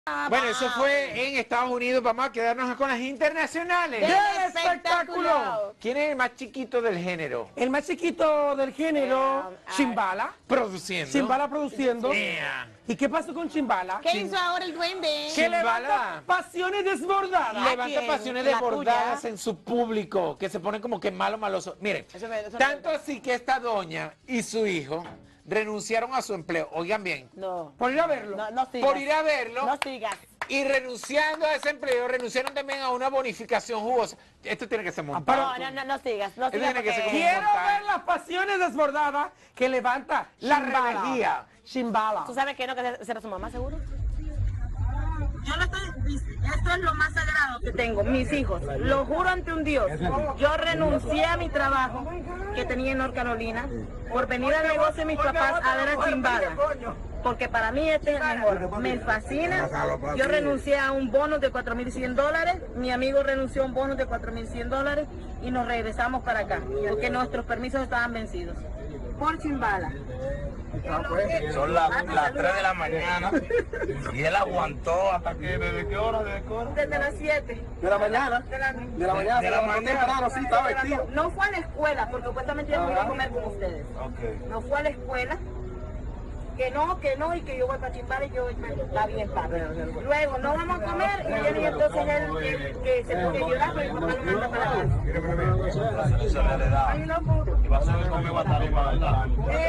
Bueno, eso fue en Estados Unidos. Vamos a quedarnos con las internacionales. ¡Qué espectáculo! ¿Quién es el más chiquito del género? El más chiquito del género, Chimbala. Produciendo. Chimbala produciendo. Yeah. ¿Y qué pasó con Chimbala? ¿Qué hizo ahora el duende? Que Chimbala levanta pasiones desbordadas. levanta pasiones desbordadas en su público, que se pone como que maloso. Miren, tanto así que esta doña y su hijo renunciaron a su empleo. Oigan bien. No. Por ir a verlo. No sigas. Por ir a verlo. No sigas. Y renunciando a ese empleo, renunciaron también a una bonificación jugosa. Esto tiene que ser montado. No sigas. No sigas tiene que ser como Quiero montar. ver las pasiones desbordadas que levanta La Chimbala. rebeldía. Chimbala. ¿Tú sabes que no? Que será su mamá, seguro. Yo no estoy, esto es lo más sagrado que tengo, mis hijos. Lo juro ante un Dios. Yo renuncié a mi trabajo que tenía en North Carolina por venir al negocio de mis papás a ver a Chimbala. Porque para mí este es el mejor. Me fascina. Yo renuncié a un bono de $4,100. Mi amigo renunció a un bono de $4,100 y nos regresamos para acá. Porque nuestros permisos estaban vencidos. Por Chimbala. Son las 3 de la mañana y él aguantó hasta que, ¿desde qué hora? Desde las 7. De la mañana. De la De la mañana, sí, estaba vestido. No fue a la escuela, porque supuestamente yo iba a comer con ustedes. No fue a la escuela. Que no, y que yo voy para Chimbala y yo está bien, padre. Luego, no vamos a comer, y viene entonces él que se pone a llorar, pero mi papá lo manda para la casa. Eso le da. Ay, no, puto. Y va a saber cómo va a estar ¿verdad?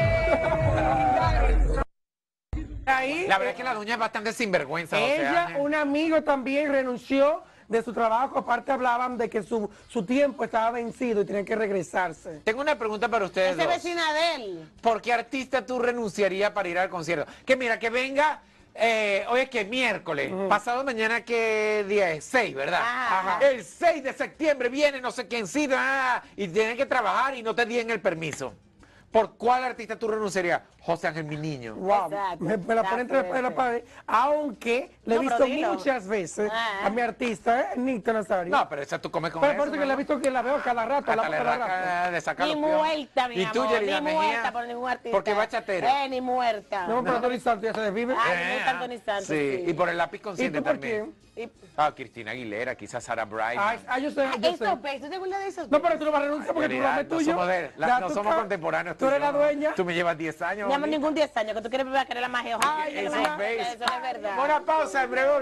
Ahí, La verdad es que la doña es bastante sinvergüenza. ella, un amigo también renunció de su trabajo. Aparte hablaban de que su tiempo estaba vencido y tenía que regresarse. Tengo una pregunta para ustedes Esa es dos. vecina de él. ¿Por qué artista tú renunciarías para ir al concierto? Que mira, que venga, hoy es que miércoles, pasado mañana, ¿qué día es? 6, ¿verdad? Ajá. El 6 de septiembre viene no sé quién sí, y tienen que trabajar y no te den el permiso. ¿Por cuál artista tú renunciarías? José Ángel, mi niño. Wow, Exacto, me la pone entre fuerte. la pared, aunque le he No, visto pero dilo. muchas veces Ah. a mi artista, Nito Nazario. No, pero esa tú comes con Pero eso. aparte que la he visto que la veo cada rato, Hasta la le veo cada rato. raca de sacar Ni los piojos. muerta, mi ¿Y tú, amor. Yerida Ni Mejía? muerta por ningún artista. Porque bachatera. Ni muerta. No, pero Tony Santos ya se desvive. Ay, no tanto ni tanto, Sí, y por el lápiz ¿Y consciente tú por también. quién? Cristina Aguilera, quizás Sarah Brightman. Yo sé, yo sé. Esos besos, ¿tú te acuerdas de esos No, besos? pero tú no vas a renunciar porque tu programa es no tuyo. somos, Ya no tú somos ca- contemporáneos. Tú eres y yo, la dueña. Tú me llevas 10 años. No llamo bonita. ningún 10 años, que tú quieres beber a querer la magia. Ay, Eso eso no es es verdad. Una pausa, en breve.